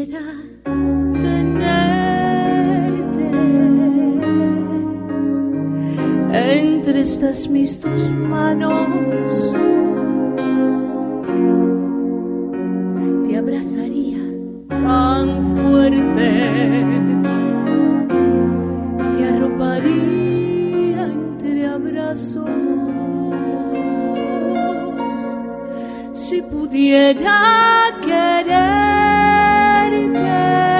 pudiera tenerte entre estas mis dos manos, te abrazaría tan fuerte, te arroparía entre abrazos. Si pudiera quererte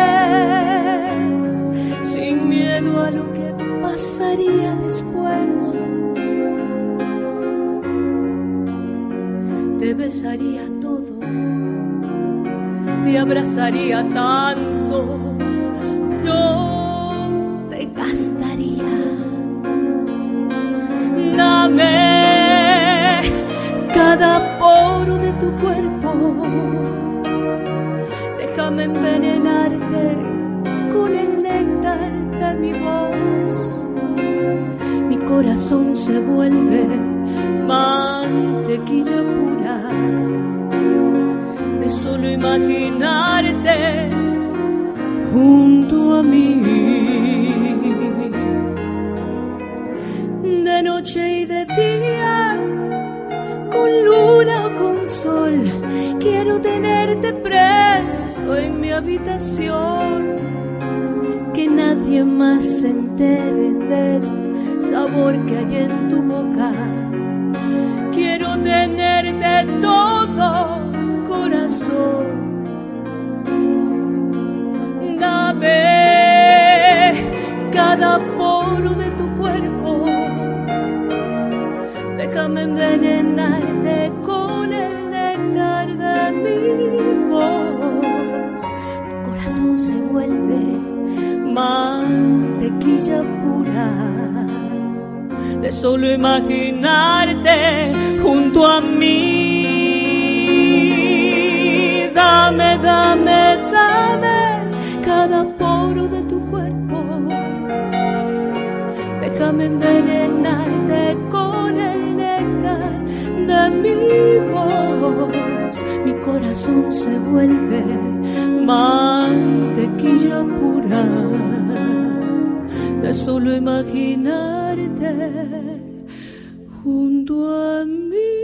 sin miedo a lo que pasaría después, te besaría todo, te abrazaría tanto, yo te gastaría. Dame cada poro de tu cuerpo, déjame envenenarte con el néctar de mi voz. Mi corazón se vuelve mantequilla pura de solo imaginarte junto a mí. De noche y de día, con luna o con sol, quiero tenerte preso en mi habitación, que nadie más se entere del sabor que hay en tu boca. Quiero tenerte todo, corazón. Dame cada poro de tu cuerpo, déjame envenenarte con el néctar de mi voz. Mi corazón se vuelve mantequilla pura de solo imaginarte junto a mí. Dame, dame, dame cada poro de tu cuerpo, déjame envenenarte con el néctar de mi voz. Mi corazón se vuelve mantequilla pura de solo imaginarte junto a mí.